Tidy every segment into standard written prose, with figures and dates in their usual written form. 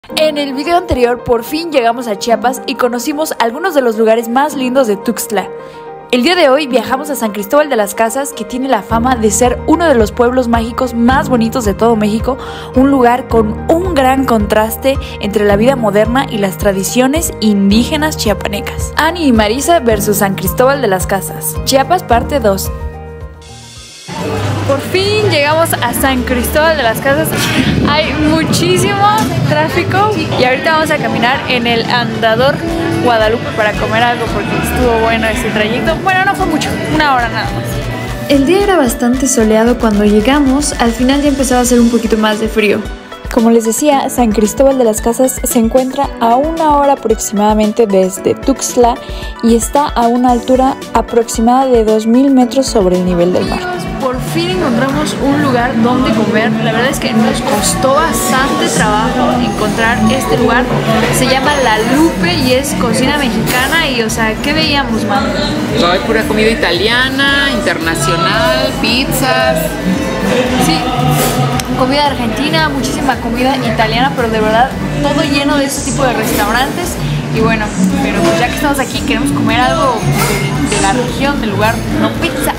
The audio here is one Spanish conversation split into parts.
En el video anterior por fin llegamos a Chiapas y conocimos algunos de los lugares más lindos de Tuxtla. El día de hoy viajamos a San Cristóbal de las Casas, que tiene la fama de ser uno de los pueblos mágicos más bonitos de todo México, un lugar con un gran contraste entre la vida moderna y las tradiciones indígenas chiapanecas. Ani y Marisa versus San Cristóbal de las Casas, Chiapas parte 2. Por fin llegamos a San Cristóbal de las Casas. Hay muchísimo tráfico y ahorita vamos a caminar en el Andador Guadalupe para comer algo porque estuvo bueno ese trayecto. Bueno, no fue mucho, una hora nada más. El día era bastante soleado cuando llegamos, al final ya empezaba a hacer un poquito más de frío. Como les decía, San Cristóbal de las Casas se encuentra a una hora aproximadamente desde Tuxtla y está a una altura aproximada de 2000 metros sobre el nivel del mar. Por fin encontramos un lugar donde comer. La verdad es que nos costó bastante trabajo encontrar este lugar. Se llama La Lupe y es cocina mexicana y, o sea, ¿qué veíamos, man? Hay pura comida italiana, internacional, pizzas. Sí, comida argentina, muchísima comida italiana, pero de verdad todo lleno de ese tipo de restaurantes. Y bueno, pero pues ya que estamos aquí queremos comer algo de la región, del lugar, no pizza.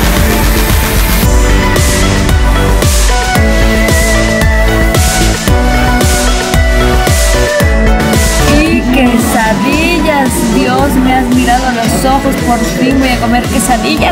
Y quesadillas, Dios, me has mirado a los ojos, por fin voy a comer quesadillas.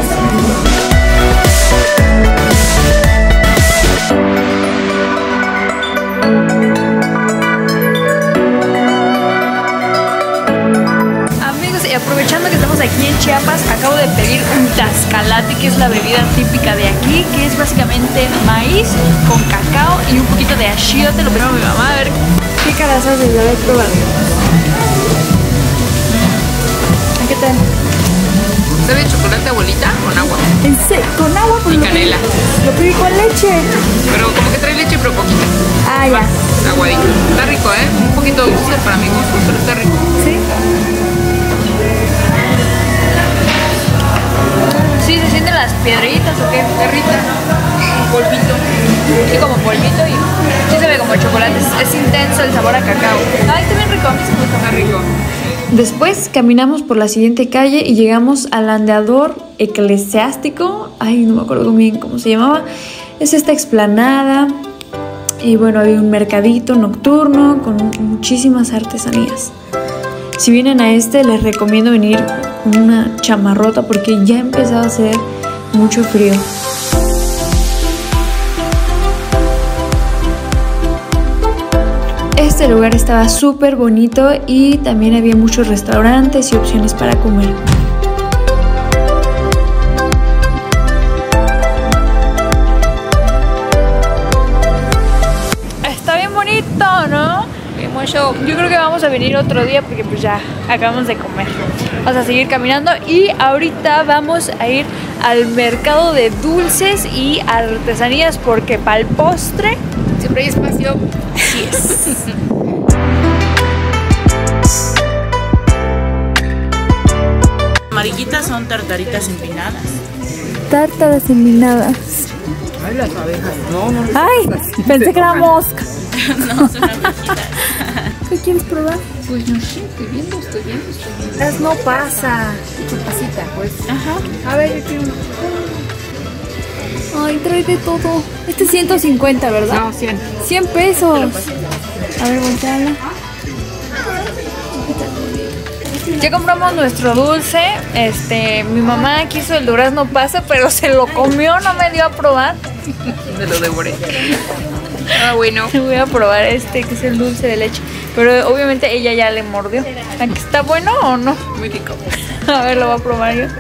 Aprovechando que estamos aquí en Chiapas, acabo de pedir un tascalate, que es la bebida típica de aquí, que es básicamente maíz con cacao y un poquito de achiote. Lo primero mi mamá, a ver qué caras haces de haber probado. ¿Qué tal? ¿Sabe chocolate abuelita con agua? ¿En serio? ¿Con agua? Y canela. Lo pedí con leche. Pero como que trae leche, pero poquita. Ah, ya. Aguadito. Está rico, ¿eh? Un poquito dulce para mi gusto, pero está rico. ¿Sí? Sí, se sienten las piedritas o qué, perrita, polvito, sí, como polvito y sí se ve como chocolate, es intenso el sabor a cacao. Ay, está bien rico, a mí se me gusta. Está rico. Después caminamos por la siguiente calle y llegamos al Andador Eclesiástico. Ay, no me acuerdo bien cómo se llamaba. Es esta explanada y bueno, había un mercadito nocturno con muchísimas artesanías. Si vienen a este, les recomiendo venir con una chamarrota porque ya empezaba a hacer mucho frío. Este lugar estaba súper bonito y también había muchos restaurantes y opciones para comer. Está bien bonito, ¿no? Yo creo que vamos a venir otro día porque pues ya acabamos de comer. Vamos a seguir caminando y ahorita vamos a ir al mercado de dulces y artesanías porque para el postre siempre hay espacio. Sí es. Amarillitas son tartaritas empinadas. Tártaras empinadas. Ay, las abejas. No. Ay, pensé que era mosca. No, son abejitas. ¿Qué quieres probar? Pues no sé, estoy viendo. Las no pasa. Chupacita, pues. Ajá. A ver, yo quiero uno. Ay, trae de todo. Este es 150, ¿verdad? No, 100. 100 pesos. A ver, volteala. Ya compramos nuestro dulce. Mi mamá quiso el durazno pasa, pero se lo comió, no me dio a probar. Me lo devoré. Ah, bueno. Voy a probar que es el dulce de leche. Pero obviamente ella ya le mordió. ¿Está bueno o no? Muy rico. A ver, lo voy a probar yo.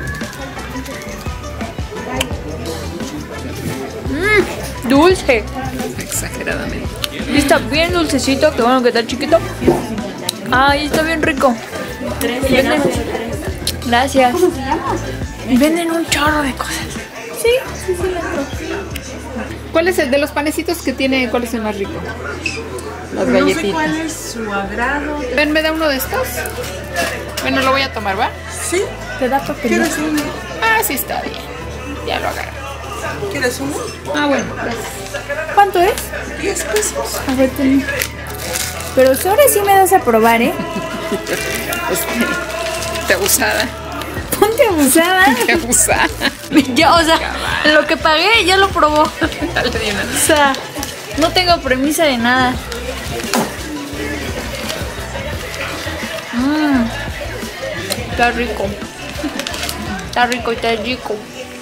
Dulce. Exageradamente. Y está bien dulcecito, que bueno que está chiquito. Ay, está bien rico. ¿Venden? Gracias. Venden un chorro de cosas. Sí. ¿Cuál es el de los panecitos que tiene? ¿Cuál es el más rico? Las galletitas. No sé cuál es su agrado. Ven, ¿me da uno de estos? Bueno, lo voy a tomar, ¿va? Sí. ¿Te da papel? ¿Quieres uno? Ah, sí está bien. Ya lo agarro. ¿Quieres uno? Ah, bueno, gracias. ¿Cuánto es? 10 pesos. A ver, ten. Pero ahora sí me das a probar, ¿eh? Te abusada. Ponte abusada. Te abusada. Yo, o sea, lo que pagué ya lo probó. Dale de una. O sea, no tengo premisa de nada. Está rico. Está rico y está rico.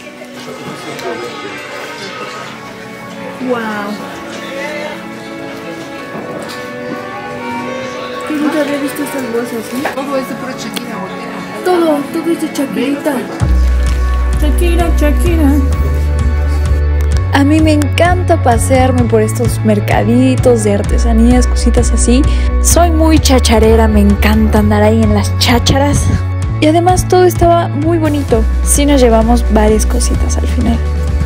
Wow. Qué nunca había visto estas bolsas, ¿eh? Todo es de pura Shakira, voltea. Todo es de Shakirita. Shakira. A mí me encanta pasearme por estos mercaditos de artesanías, cositas así. Soy muy chacharera, me encanta andar ahí en las chácharas. Y además todo estaba muy bonito. Sí nos llevamos varias cositas al final.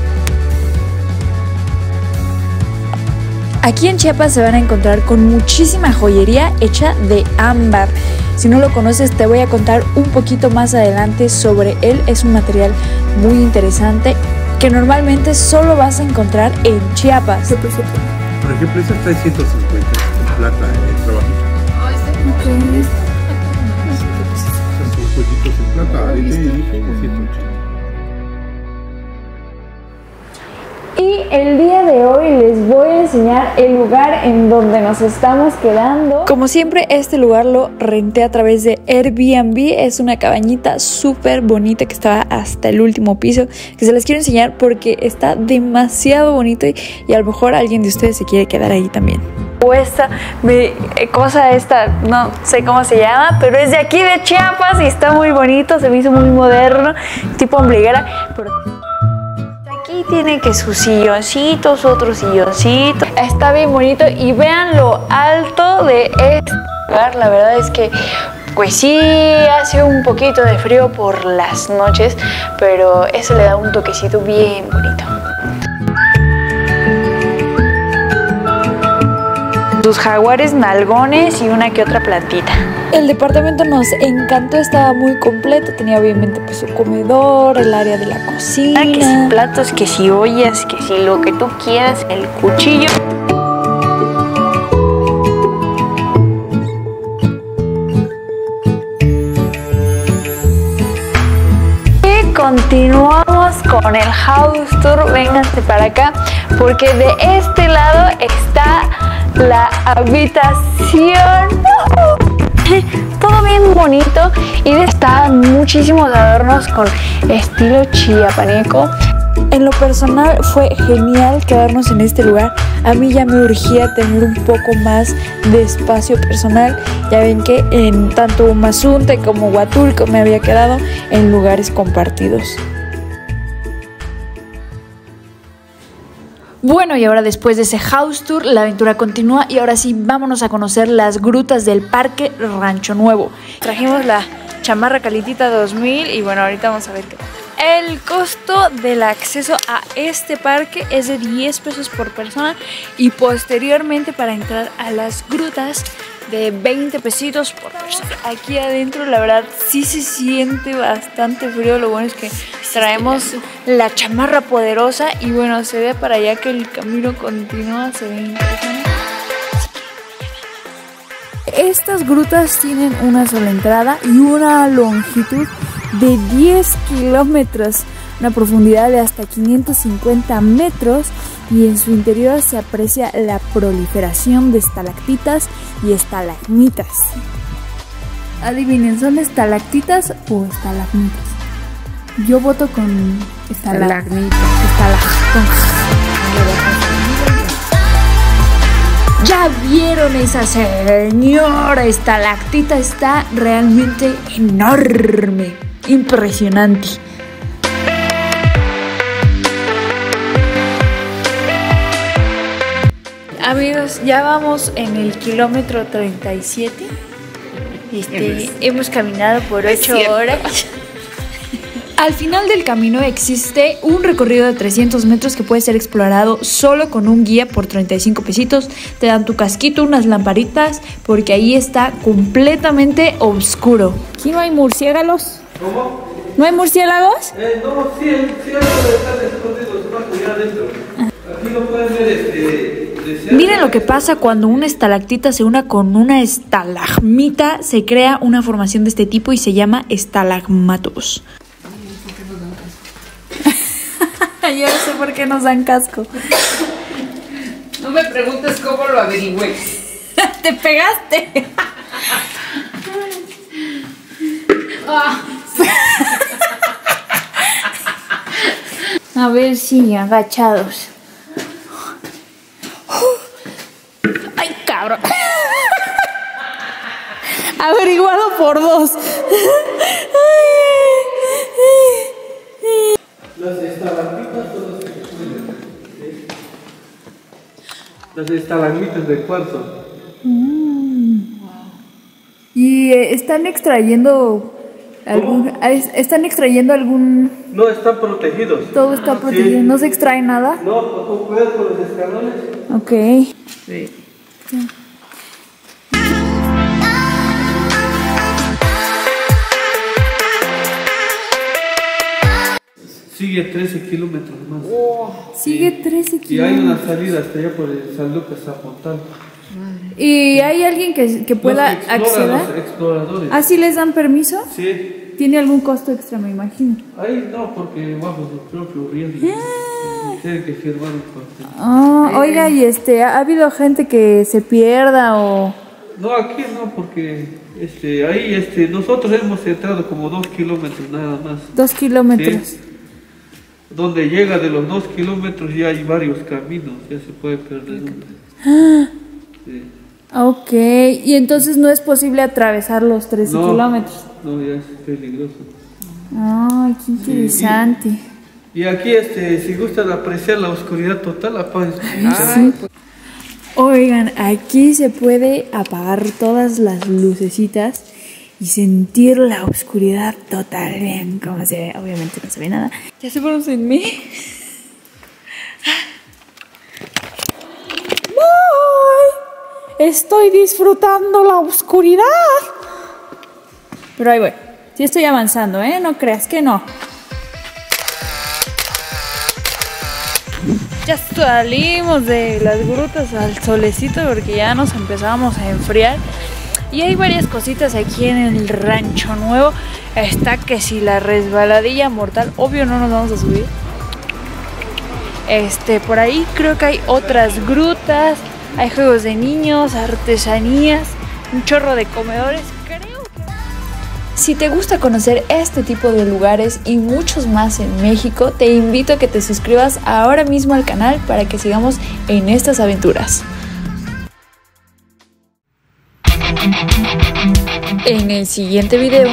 Aquí en Chiapas se van a encontrar con muchísima joyería hecha de ámbar. Si no lo conoces, te voy a contar un poquito más adelante sobre él. Es un material muy interesante que normalmente solo vas a encontrar en Chiapas. Por ejemplo, esta está de 150 en plata, el trabajito. Okay. Estos son jueguitos en plata, ahí te dije 180. Y el día de hoy les voy a enseñar el lugar en donde nos estamos quedando. Como siempre, este lugar lo renté a través de Airbnb. Es una cabañita súper bonita que estaba hasta el último piso, que se las quiero enseñar porque está demasiado bonito y a lo mejor alguien de ustedes se quiere quedar ahí también. O esta cosa no sé cómo se llama, pero es de aquí de Chiapas y está muy bonito, se me hizo muy moderno, tipo ombliguera, pero aquí tiene que sus silloncitos, otro silloncito. Está bien bonito y vean lo alto de este lugar. La verdad es que pues sí hace un poquito de frío por las noches, pero eso le da un toquecito bien bonito. Sus jaguares nalgones y una que otra plantita. El departamento nos encantó, estaba muy completo, tenía obviamente pues su comedor, el área de la cocina, que si platos, que si ollas, que si lo que tú quieras, el cuchillo. Y continuamos con el house tour, vénganse para acá, porque de este lado está la habitación. Todo bien bonito y están muchísimos adornos con estilo chiapaneco. En lo personal fue genial quedarnos en este lugar. A mí ya me urgía tener un poco más de espacio personal. Ya ven que en tanto Mazunte como Huatulco me había quedado en lugares compartidos. Bueno, y ahora después de ese house tour, la aventura continúa y ahora sí, vámonos a conocer las grutas del Parque Rancho Nuevo. Trajimos la chamarra calientita 2000 y bueno, ahorita vamos a ver qué tal. El costo del acceso a este parque es de 10 pesos por persona y posteriormente para entrar a las grutas de 20 pesitos por persona. Aquí adentro la verdad sí se siente bastante frío, lo bueno es que traemos la chamarra poderosa y bueno, se ve para allá que el camino continúa, se ve interesante. Estas grutas tienen una sola entrada y una longitud de 10 kilómetros, una profundidad de hasta 550 metros y en su interior se aprecia la proliferación de estalactitas y estalagmitas. Adivinen, ¿son estalactitas o estalagmitas? Yo voto con estalagmitas. ¿Ya vieron esa señora estalactita? Está realmente enorme, impresionante. Amigos, ya vamos en el kilómetro 37. Hemos caminado por 8 horas. Al final del camino existe un recorrido de 300 metros que puede ser explorado solo con un guía por 35 pesitos. Te dan tu casquito, unas lamparitas, porque ahí está completamente oscuro. ¿Aquí no hay murciélagos? ¿Cómo? ¿No hay murciélagos? No, sí, están escondidos, van allá adentro. Aquí no pueden ver Miren lo que pasa cuando una estalactita se una con una estalagmita. Se crea una formación de este tipo y se llama estalagmatos. Yo no sé por qué nos dan casco. No me preguntes cómo lo averigüé. Te pegaste. A ver si agachados. Ay, cabrón. Averiguado por 2. Las estalagmitas son las que pueden. Las estalagmitas de cuarzo. Y están extrayendo algún. No, están protegidos. Todo está protegido. Sí. ¿No se extrae nada? No, con cuidado con los escalones. Ok. Sí. Sigue 13 kilómetros más. Sigue 13 Y hay kilómetros. una salida hasta allá por el San Lucas Zapotal. ¿Y hay alguien que pueda Los que exploran, acceder? los exploradores. ¿Ah, sí les dan permiso? Sí. Tiene algún costo extra, me imagino. Ahí no, porque bajo su propio riesgo. Tienen que firmar un papel. Ah, oiga, y ¿ha habido gente que se pierda o...? No, aquí no, porque ahí nosotros hemos entrado como 2 kilómetros nada más. 2 kilómetros. Sí. Donde llega de los 2 kilómetros ya hay varios caminos, ya se puede perder uno. Sí. Ok, y entonces no es posible atravesar los 13 kilómetros. No, ya es peligroso. Ay, qué interesante. Y aquí, si gustan apreciar la oscuridad total, apaguen. Sí. Oigan, aquí se puede apagar todas las lucecitas y sentir la oscuridad total. Bien, como se ve, obviamente no se ve nada. ¿Ya se fueron sin mí? Estoy disfrutando la oscuridad. Pero ahí voy. Sí estoy avanzando, ¿eh? No creas que no. Ya salimos de las grutas al solecito porque ya nos empezamos a enfriar. Y hay varias cositas aquí en el Rancho Nuevo. Está que si la resbaladilla mortal, obvio no nos vamos a subir. Por ahí creo que hay otras grutas. Hay juegos de niños, artesanías, un chorro de comedores, creo que... Si te gusta conocer este tipo de lugares y muchos más en México, te invito a que te suscribas ahora mismo al canal para que sigamos en estas aventuras. En el siguiente video...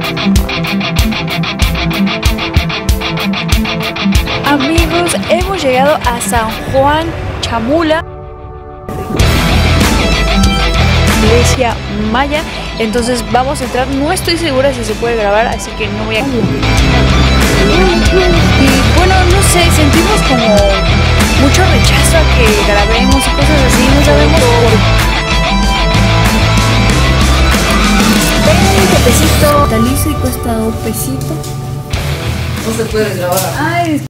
Amigos, hemos llegado a San Juan Chamula, iglesia maya, entonces vamos a entrar. No estoy segura si se puede grabar, así que no voy a... Y bueno, no sé, sentimos como mucho rechazo a que grabemos y cosas así, no sabemos por... ¡20 pesitos! Talizo y cuesta 2 pesitos. No se puede grabar. Ay,